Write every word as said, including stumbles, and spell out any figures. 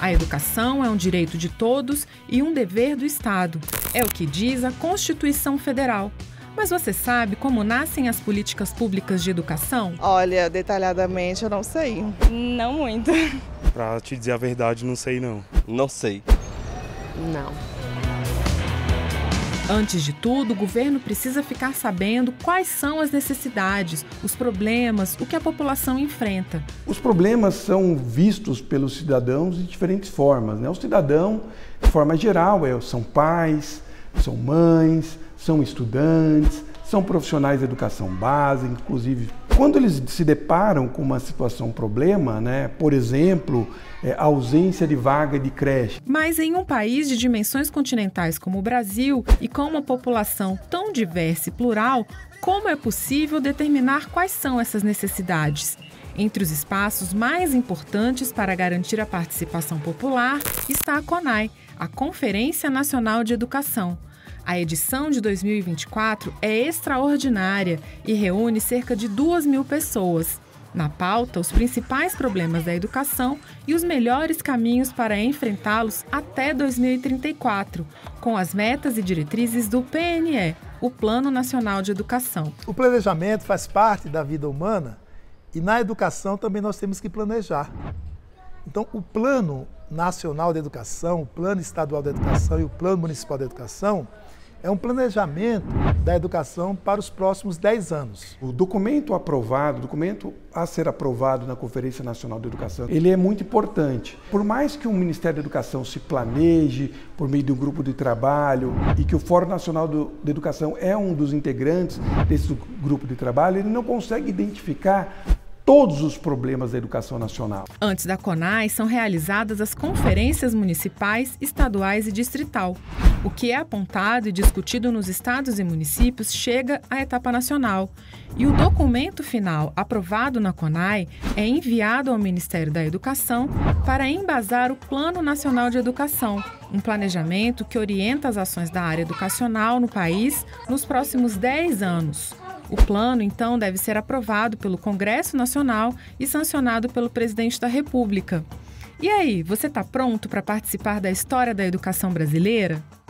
A educação é um direito de todos e um dever do Estado. É o que diz a Constituição Federal. Mas você sabe como nascem as políticas públicas de educação? Olha, detalhadamente eu não sei. Não muito. Pra te dizer a verdade, não sei não. Não sei. Não. Antes de tudo, o governo precisa ficar sabendo quais são as necessidades, os problemas, o que a população enfrenta. Os problemas são vistos pelos cidadãos de diferentes formas, né? O cidadão, de forma geral, é, são pais, são mães, são estudantes, são profissionais de educação básica, inclusive. Quando eles se deparam com uma situação, um problema, né, por exemplo, é, a ausência de vaga de creche. Mas em um país de dimensões continentais como o Brasil e com uma população tão diversa e plural, como é possível determinar quais são essas necessidades? Entre os espaços mais importantes para garantir a participação popular está a CONAI, a Conferência Nacional de Educação. A edição de dois mil e vinte e quatro é extraordinária e reúne cerca de duas mil pessoas. Na pauta, os principais problemas da educação e os melhores caminhos para enfrentá-los até dois mil e trinta e quatro, com as metas e diretrizes do P N E, o Plano Nacional de Educação. O planejamento faz parte da vida humana e na educação também nós temos que planejar. Então, o Plano Nacional de Educação, o Plano Estadual de Educação e o Plano Municipal de Educação é um planejamento da educação para os próximos dez anos. O documento aprovado, o documento a ser aprovado na Conferência Nacional de Educação, ele é muito importante. Por mais que o Ministério da Educação se planeje por meio de um grupo de trabalho e que o Fórum Nacional do, de Educação é um dos integrantes desse grupo de trabalho, ele não consegue identificar todos os problemas da educação nacional. Antes da CONAI, são realizadas as conferências municipais, estaduais e distrital. O que é apontado e discutido nos estados e municípios chega à etapa nacional. E o documento final, aprovado na CONAI, é enviado ao Ministério da Educação para embasar o Plano Nacional de Educação, um planejamento que orienta as ações da área educacional no país nos próximos dez anos. O plano, então, deve ser aprovado pelo Congresso Nacional e sancionado pelo Presidente da República. E aí, você está pronto para participar da história da educação brasileira?